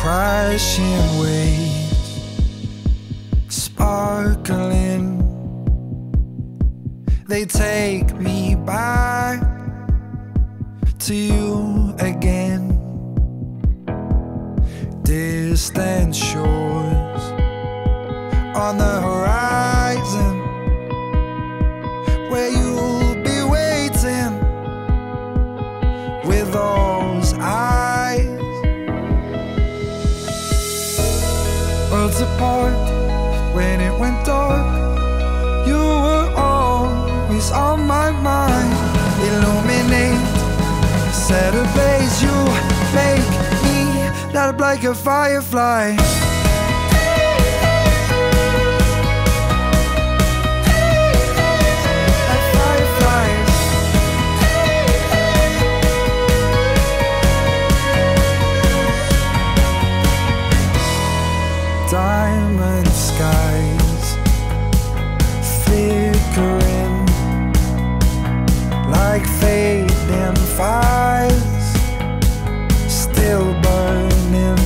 crashing waves, sparkling. They take me back to you again. Distant shores on the horizon, where you'll be waiting with those eyes. Worlds apart, when it went dark, you were always on my mind. Illuminate, set a blaze, you make me light up like a firefly. Diamond skies flickering like fading fires, still burning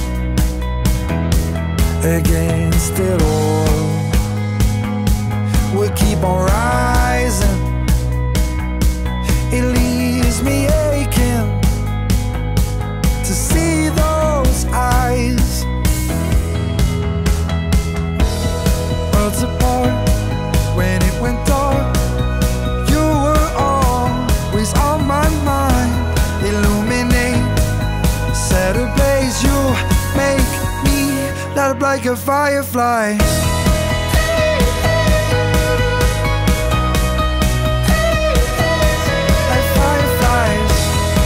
against it all. We'll keep on rising. It leaves me aching to see those eyes. Worlds apart, when it went dark, you were always on my mind. Illuminate, set a blaze, you make me light up like a firefly. Like fireflies,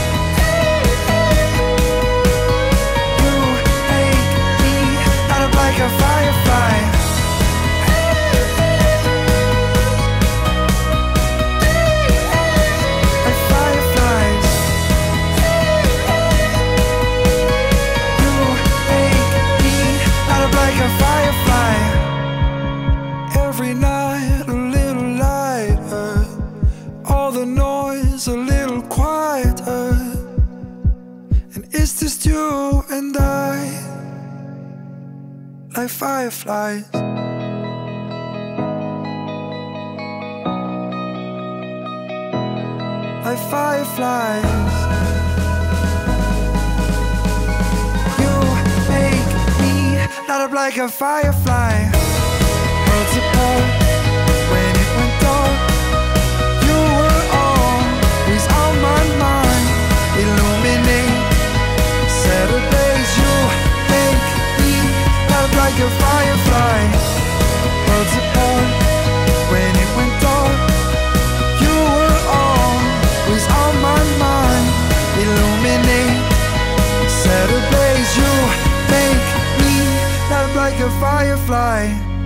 you make me light up like a firefly. Every night a little lighter, all the noise a little quieter, and it's just you and I, like fireflies. Like fireflies, you make me light up like a firefly. Worlds apart, when it went dark, you were always on my mind. Illuminate, set a blaze, you make me light up like a firefly. Worlds apart, when it went dark, you were always on my mind. Illuminate, set a blaze, you make me light up like a firefly.